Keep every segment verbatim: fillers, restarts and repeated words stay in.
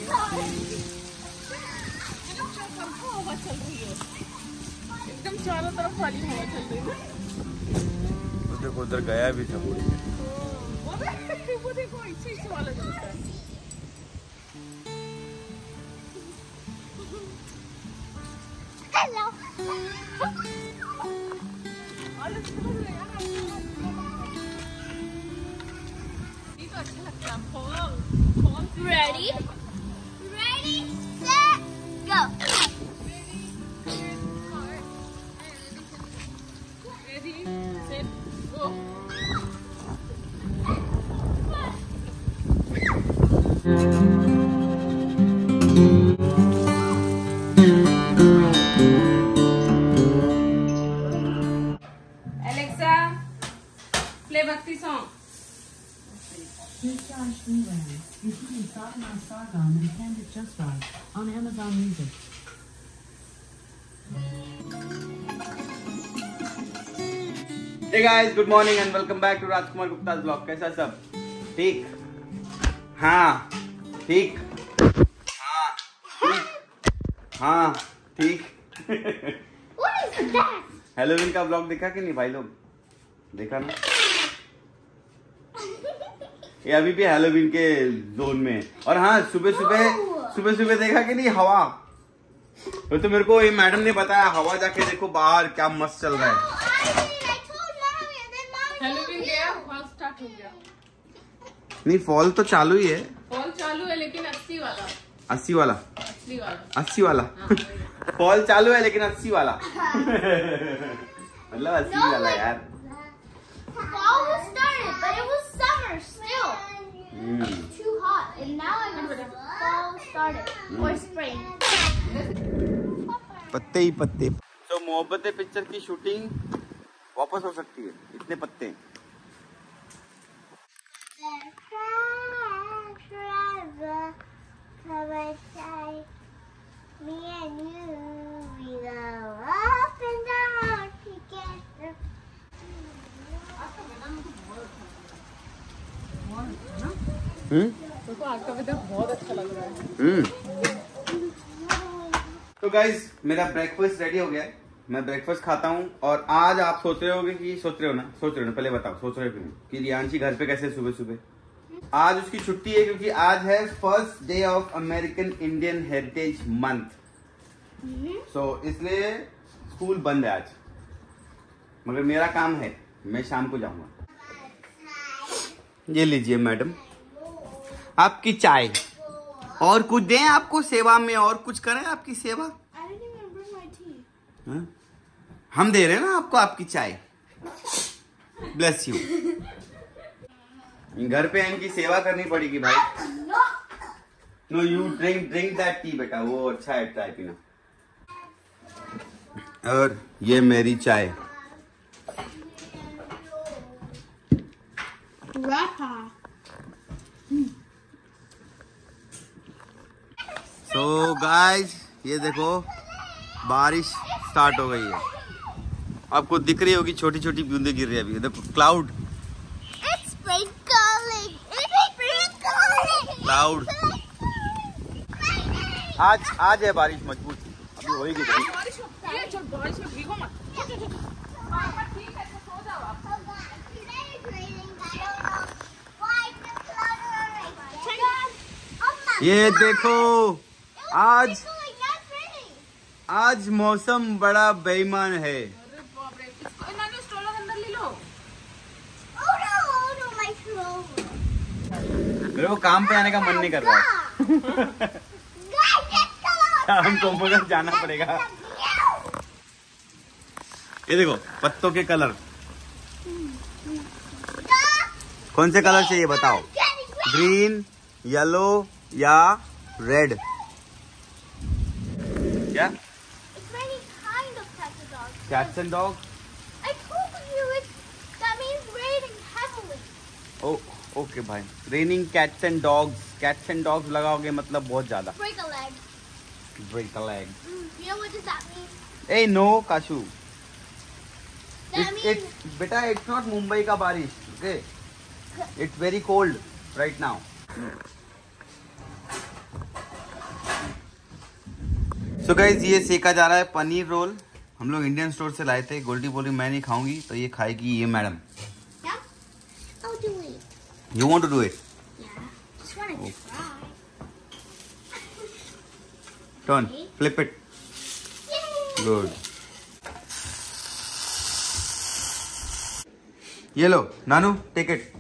हवा चल रही है एकदम चारों तरफ वाली हवा चल रही है। देखो उधर गया भी था पूरी। वो देखो इसे इसे वाला चलता है। हेलो ये तो अच्छा लगता है। Fall fall ready ready set go. Ready set go. Alexa, play Bhakti song. Here's Josh Freeland, including Sadhana Sargam and Candid Just Right on Amazon Music. Hey guys, good morning and welcome back to Rajkumar Gupta's vlog. कैसा सब? ठीक? हाँ, ठीक? हाँ, ठीक? हाँ, ठीक? What is that? Halloween का व्लॉग देखा कि नहीं भाई लोग? देखा ना? ये अभी भी हेलोवीन के जोन में है। और हाँ, सुबह सुबह सुबह सुबह देखा कि नहीं हवा? तो, तो मेरे को ये मैडम ने बताया हवा जाके देखो बाहर क्या मस्त चल रहा है। हेलोवीन गया, फॉल स्टार्ट हो गया। नहीं फॉल तो चालू ही है। फॉल चालू है लेकिन अस्सी वाला। अस्सी वाला? अस्सी वाला। अस्सी वाला? फॉल चालू है लेकिन अस्सी वाला। मतलब अस्सी वाला यार। Fall was started, but it was summer still. Hmm. Too hot, and now I know fall started or spring. पत्ते ही पत्ते। तो मोहब्बतें पिक्चर की शूटिंग वापस हो सकती है, इतने पत्ते। Me and you, we go up and down together. हम्म तो आज का वेदर बहुत अच्छा लग रहा है। हम्म तो गाइज मेरा ब्रेकफास्ट रेडी हो गया है। मैं ब्रेकफास्ट खाता हूँ और आज आप सोच रहे होगे कि सोच रहे हो ना सोच रहे हो ना पहले बताओ सोच रहे हो क्यों कि रियांशी घर पे कैसे सुबह सुबह। आज उसकी छुट्टी है क्योंकि आज है first day of American Indian heritage month. So इसलिए स्कूल बंद है आज, मगर मेरा काम है, मैं शाम को जाऊंगा। ये लीजिए मैडम आपकी चाय, और कुछ दें आपको सेवा में, और कुछ करें आपकी सेवा। हा? हम दे रहे हैं ना आपको आपकी चाय। Bless you. घर पे इनकी सेवा करनी पड़ेगी भाई। No you drink drink that tea बेटा, वो अच्छा है चाय पीना। और ये मेरी चाय। सो so गाइस ये देखो बारिश स्टार्ट हो गई है। आपको दिख रही होगी छोटी छोटी बूंदें गिर रही है अभी। देखो क्लाउड क्लाउड। आज आज है बारिश मजबूत, अभी होएगी। बारिश में भीगो मत। ठीक है तो सो जाओ आप। ये देखो आज आज मौसम बड़ा बेईमान है। मेरे को काम पे आने का मन नहीं कर रहा है। हमको मगर जाना पड़ेगा। ये देखो पत्तों के कलर, कौन से कलर चाहिए बताओ? ग्रीन, येलो या रेड? क्या? Cats and dogs? I told you it. That means raining heavily. Oh, okay भाई। Raining cats and dogs. Cats and dogs लगाओगे मतलब बहुत ज्यादा। Break a leg. Break a leg. Mm, you know what does that mean? Hey no, Kashu. That It's, means it's बेटा it's not Mumbai का बारिश, okay? It's very cold right now. So guys ये सेका जा रहा है पनीर रोल। हम लोग इंडियन स्टोर से लाए थे। गोल्डी बोली मैं नहीं खाऊंगी तो ये खाएगी ये madam. You want to do it? Turn, flip it. Good. ये लो Nanu, take it.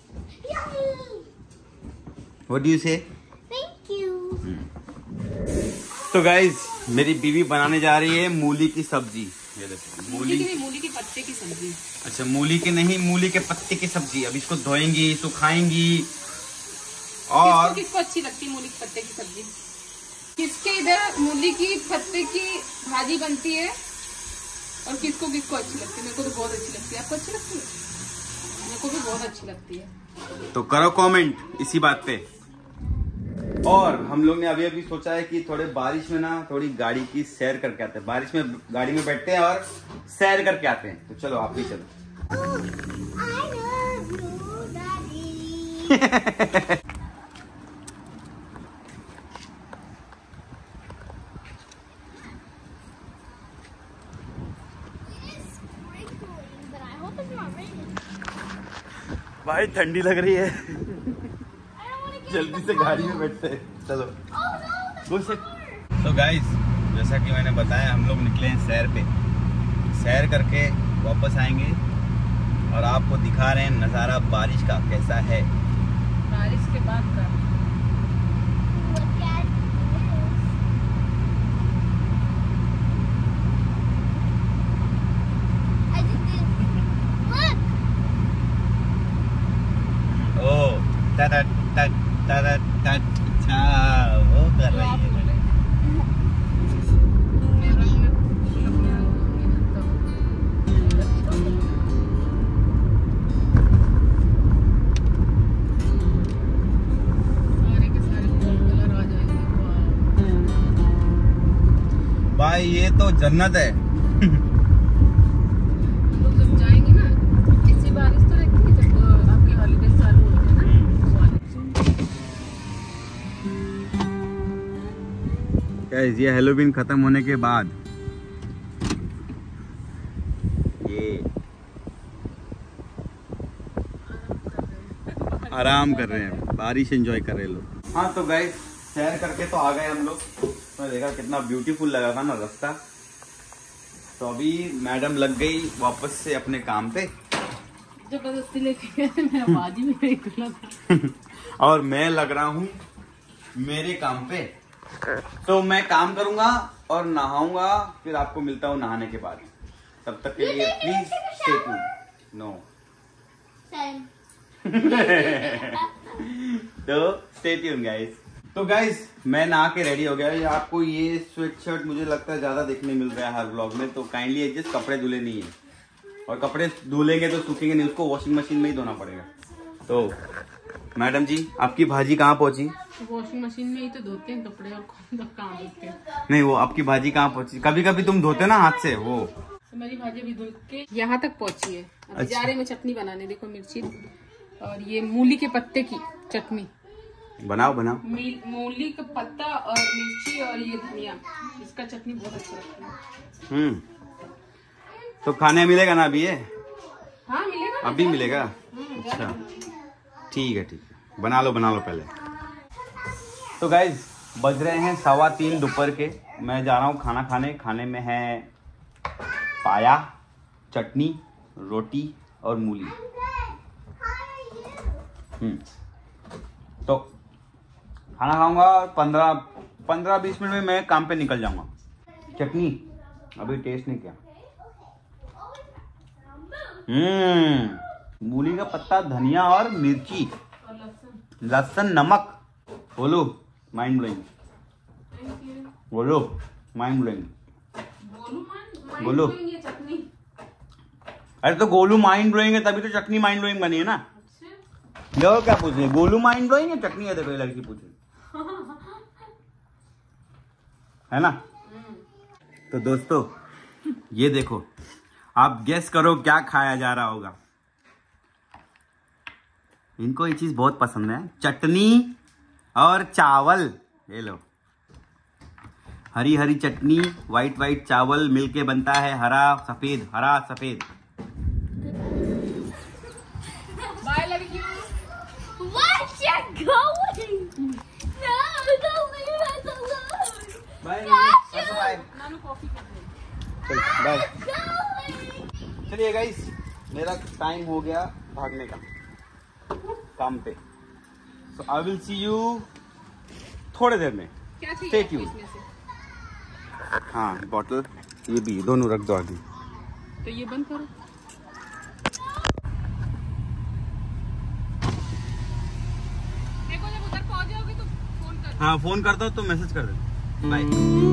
What do you say? Thank you. तो गाइज मेरी बीवी बनाने जा रही है मूली की सब्जी। ये देखो मूली की नहीं, मूली के पत्ते की सब्जी। अच्छा मूली के नहीं, मूली के पत्ते की सब्जी। अब इसको धोएंगी, सुखाएंगी। और किसको, किसको अच्छी लगती है मूली के पत्ते की सब्जी? किसके इधर मूली की पत्ते की भाजी बनती है और किसको किसको अच्छी लगती है? मेरे को तो बहुत अच्छी लगती है। आपको अच्छी लगती है? मेरे को भी बहुत अच्छी लगती है। तो करो कमेंट इसी बात पे। और हम लोग ने अभी अभी सोचा है कि थोड़े बारिश में ना थोड़ी गाड़ी की सैर करके आते हैं। बारिश में गाड़ी में बैठते हैं और सैर करके आते हैं। तो चलो आप भी चलो। Oh, I love you, Daddy. भाई ठंडी लग रही है। जल्दी से गाड़ी में बैठते हैं। चलो। तो गाइस जैसा कि मैंने बताया हम लोग निकले हैं सैर पे। सैर करके वापस आएंगे और आपको दिखा रहे हैं नज़ारा बारिश का कैसा है। बारिश के बाद का Look at this. I did this. Look. ओ टा टा टा टा टा टा वो कर रही है। भाई ये तो जन्नत है। लोग जब जाएंगे ना ऐसी बारिश तो रहेगी जब आपकी हॉलीडेज चालू होंगे ना। गाइस ये हैलोवीन खत्म होने के बाद ये आराम कर रहे हैं, बारिश एंजॉय कर रहे हैं लोग। हाँ तो गाइस सैर करके तो आ गए हम लोग। तो देखा कितना ब्यूटीफुल लगा था ना रास्ता। तो अभी मैडम लग गई वापस से अपने काम पे। जबरदस्ती लेके गए, मेरा बाजी भी नहीं खुला था। और मैं लग रहा हूँ मेरे काम पे। तो मैं काम करूंगा और नहाऊंगा, फिर आपको मिलता हूँ नहाने के बाद। तब तक के लिए प्लीज स्टे ट्यून्ड। नो तो स्टे ट्यून्ड गाइस। तो गाइस मैं नहा के रेडी हो गया। आपको ये स्वेट शर्ट मुझे लगता है ज्यादा देखने मिल रहा है हर व्लॉग में, तो काइंडली एडजस्ट। कपड़े धुले नहीं है और कपड़े धुलेंगे तो सूखेंगे नहीं, उसको वॉशिंग मशीन में ही धोना पड़ेगा। तो मैडम जी आपकी भाजी कहाँ पहुंची? वॉशिंग मशीन में ही तो धोते हैं कपड़े, और कौन लोग कहाँ धोते हैं? नहीं वो आपकी भाजी कहाँ पहुंची? कभी कभी तुम धोते ना हाथ से वो। मेरी भाजी भी धो के यहाँ तक पहुंची है। अभी अच्छा। जा रहे में चटनी बनाने। देखो मिर्ची और ये मूली के पत्ते की चटनी बनाओ बनाओ। मूली का पत्ता और मिर्ची और ये धनिया, इसका चटनी बहुत अच्छा लगता है। हम्म तो खाने मिलेगा ना अभी ये? हाँ मिलेगा। अभी मिलेगा? अच्छा ठीक है ठीक है, बना लो बना लो पहले। तो गाइज बज रहे हैं सवा तीन दोपहर के। मैं जा रहा हूँ खाना खाने। खाने में है पाया, चटनी, रोटी और मूली। हम्म तो खाना खाऊंगा और पंद्रह पंद्रह बीस मिनट में मैं काम पे निकल जाऊंगा। चटनी अभी टेस्ट नहीं किया। हम्म मूली का पत्ता, धनिया और मिर्ची, लहसुन, नमक। बोलो माइंड ब्लोइंग। बोलो माइंड ब्लोइंग। बोलो। अरे तो गोलू माइंड ब्लोइंग है तभी तो चटनी माइंड ब्लोइंग बनी है ना। लो क्या पूछ रहे? गोलू माइंड ब्लोइंग है चटनी है? देखो लड़की पूछ रही है ना। तो दोस्तों ये देखो, आप गेस करो क्या खाया जा रहा होगा। इनको ये चीज बहुत पसंद है, चटनी और चावल। ये लो हरी हरी चटनी, व्हाइट व्हाइट चावल मिलके बनता है हरा सफेद, हरा सफेद। बाय लड़की। Where's you going? No, don't leave us alone. Bye Not bye Nanu coffee कर दे। बाय। going. चलिए गाइस, मेरा टाइम हो गया भागने का काम पे। सो आई विल सी यू थोड़े देर में। क्या चाहिए Stay आपको tuned. इसमें से? हाँ, बॉटल ये भी दोनों रख दो आगे। तो ये बंद करो। देखो जब उधर पहुंच जाओगे तो फोन कर। हाँ, फोन कर दो तो मैसेज कर दो। बाय।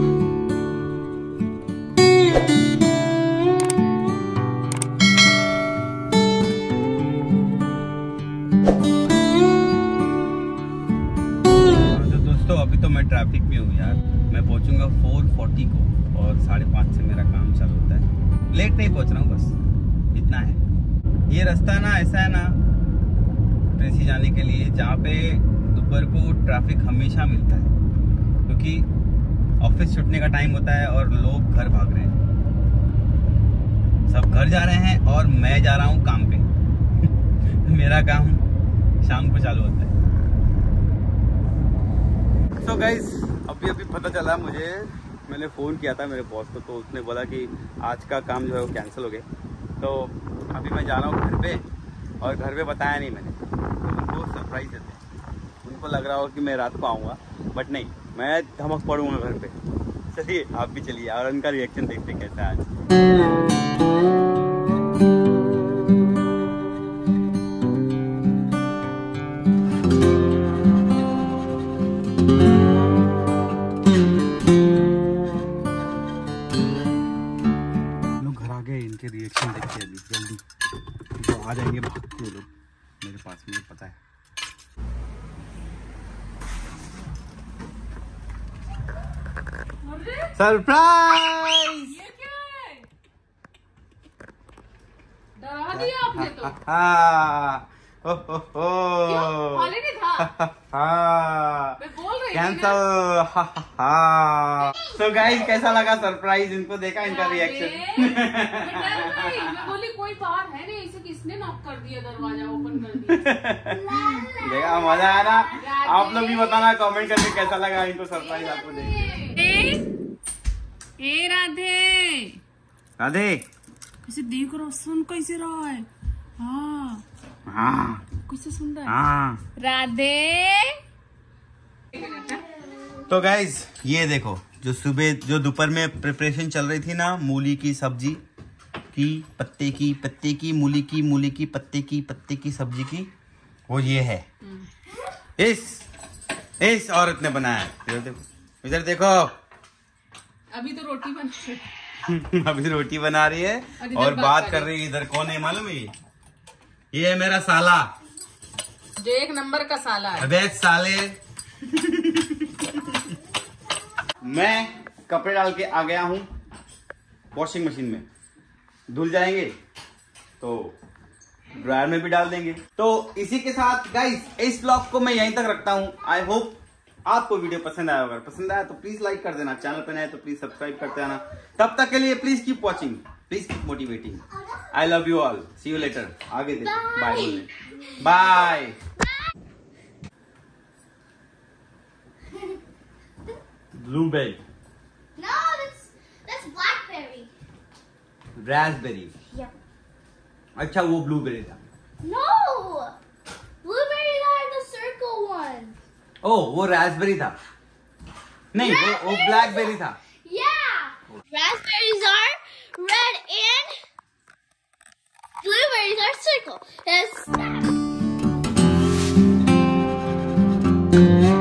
तो दोस्तों, अभी तो मैं ट्रैफिक में हूँ यार। मैं पहुंचूंगा चार चालीस को और साढ़े पाँच से मेरा काम चालू होता है। लेट नहीं पहुंच रहा हूँ, बस इतना है। ये रास्ता ना ऐसा है ना ट्रेसी जाने के लिए, जहाँ पे दोपहर को ट्रैफिक हमेशा मिलता है, क्योंकि ऑफिस छूटने का टाइम होता है और लोग घर भाग रहे हैं। सब घर जा रहे हैं और मैं जा रहा हूँ काम पे। मेरा काम शाम को चालू होता है। तो गाइस, अभी अभी पता चला मुझे, मैंने फ़ोन किया था मेरे बॉस को, तो उसने बोला कि आज का काम जो है वो कैंसिल हो गया। तो अभी मैं जा रहा हूँ घर पे, और घर पे बताया नहीं मैंने, तो उनको सरप्राइज देते हैं। उनको लग रहा हो कि मैं रात को आऊँगा, बट नहीं, मैं धमक पड़ूंगा घर पे। चलिए आप भी चलिए और उनका रिएक्शन देखते कैसा है आज। इनके रिएक्शन देखते हैं अभी जल्दी, तो आ जाएंगे भागते हुए लोग मेरे पास, मुझे पता है। सरप्राइज! ये क्या है? डरा दिया आपने तो। हाँ, हो हो हो। क्यों? हाले नहीं था। हाँ, मैं बोल रही थी कैंसल। हाँ। तो गाइस, कैसा लगा सरप्राइज? इनको देखा इनका अरे, रिएक्शन? मैं डर गई। मैं बोली कोई बाहर है नहीं, इसे किसने नॉक कर दिया, दरवाजा ओपन कर दिया। देखा, मजा आया ना? आप लोग भी बताना कमेंट करके कैसा लगा इनको सरप्राइज आपको देख के। ए राधे, राधे कैसे देख रहा, सुन कैसे रहा है? हाँ हाँ कैसे सुन रहा है? हाँ। राधे। तो गाइज, ये देखो, जो सुबह जो दोपहर में प्रिपरेशन चल रही थी ना, मूली की सब्जी की, पत्ते की पत्ते की मूली की मूली की पत्ते की पत्ते की सब्जी की, वो ये है। इस इस औरत ने बनाया है। इधर देखो, इधर देखो। अभी तो रोटी बन रही है। अभी रोटी बना रही है और इधर और बात बात कर कर रही है। इधर कौन है मालूम है? ये ये है मेरा साला, जो एक नंबर का साला है। अबे साले। मैं कपड़े डाल के आ गया हूँ वॉशिंग मशीन में, धुल जाएंगे तो ड्रायर में भी डाल देंगे। तो इसी के साथ गाइस, इस ब्लॉग को मैं यहीं तक रखता हूँ। आई होप आपको वीडियो पसंद आया। अगर पसंद आया तो प्लीज लाइक कर देना, चैनल पे नए तो प्लीज सब्सक्राइब करते रहना। तब तक के लिए please keep watching, please keep motivating. I love you all, see you later. आगे देखो, बाय बोलने, bye. Blueberry. No, that's that's blackberry. Raspberry. Yep. अच्छा, वो ब्लूबेरी था। No, blueberries are the circle one. ओ, वो रास्पबेरी था। नहीं, वो वो ब्लैकबेरी था। Yeah. Raspberries are red and blueberries are circle. Yes.